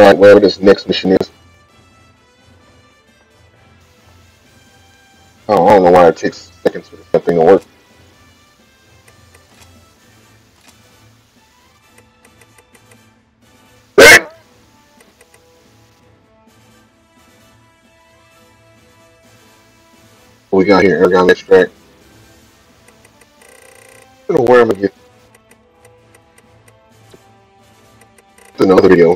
Alright, whatever this next mission is. Oh, I don't know why it takes seconds for this thing to work. What we got here? Ergon extract. I don't know where I'm gonna get another video.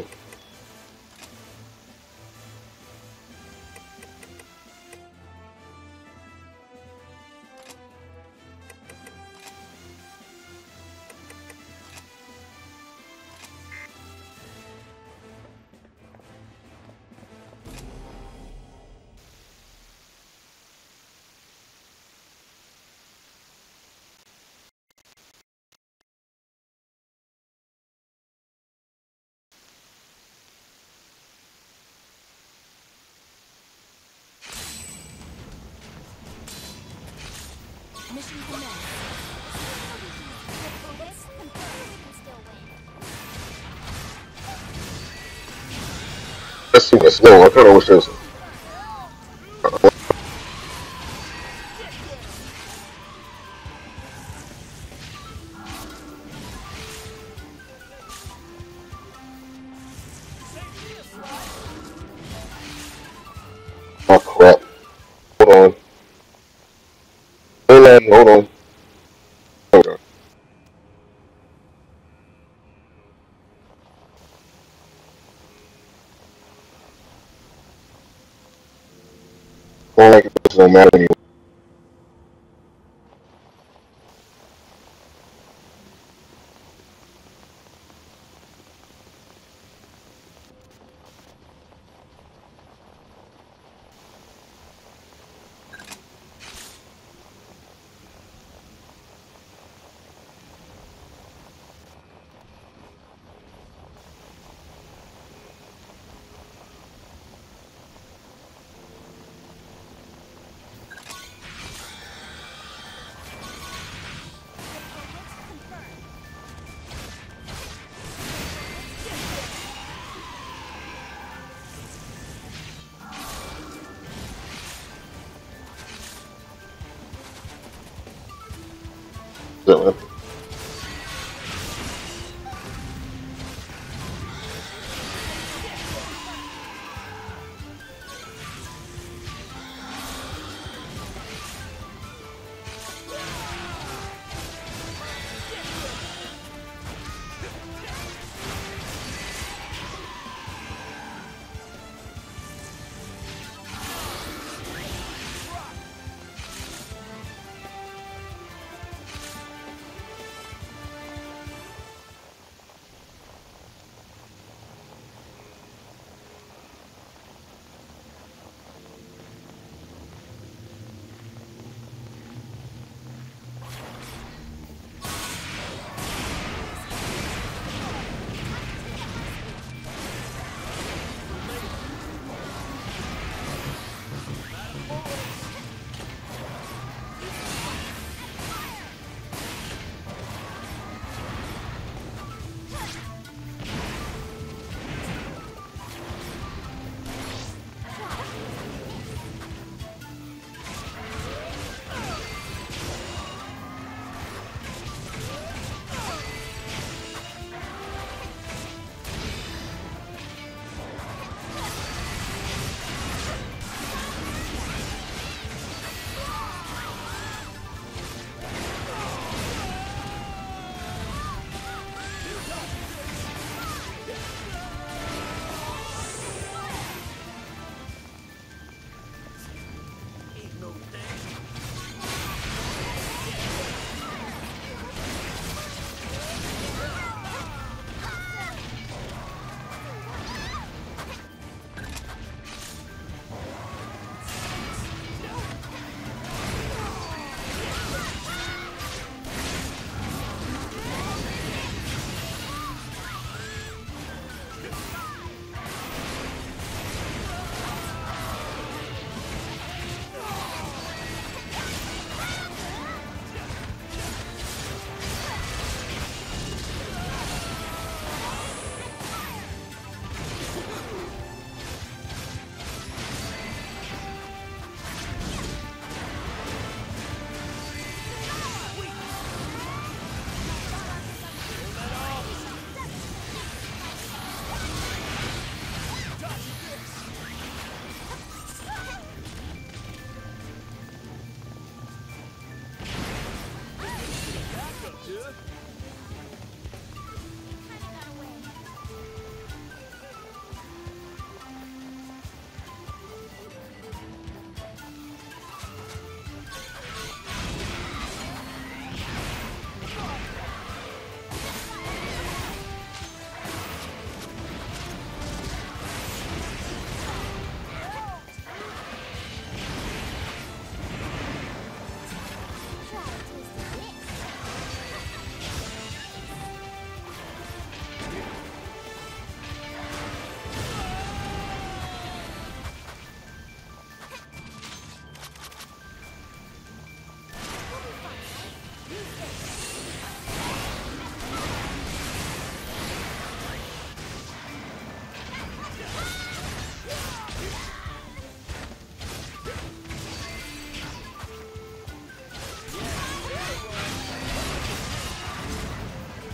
Mission commenced. That's super slow. I kinda wish there was oh crap. Hold on. Hold on. Hold on. Well, like, it doesn't matter anymore.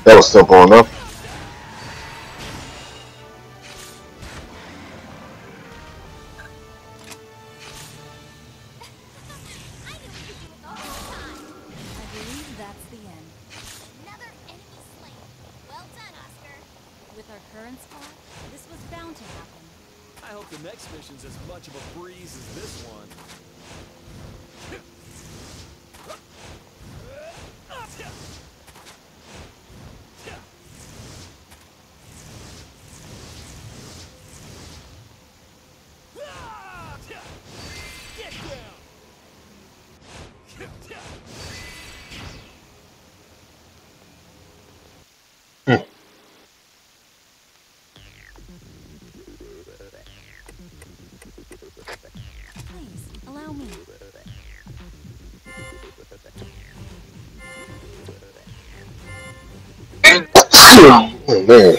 That was simple enough. I knew we could do it the whole time. I believe that's the end. Another enemy slain. Well done, Oscar. With our current squad, this was bound to happen. I hope the next mission's as much of a breeze as this one. Get down! Please, allow me. Oh man.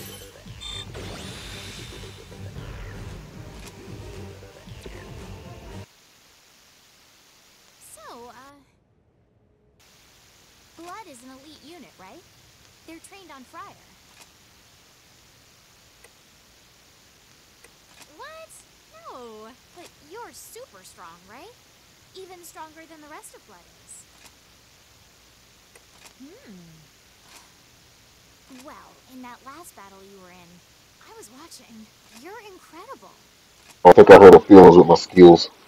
So, Blood is an elite unit, right? They're trained on Friar. What? No, but you're super strong, right? Even stronger than the rest of Blood is. Well, in that last battle you were in, I was watching. You're incredible. I think I hurt her feelings with my skills.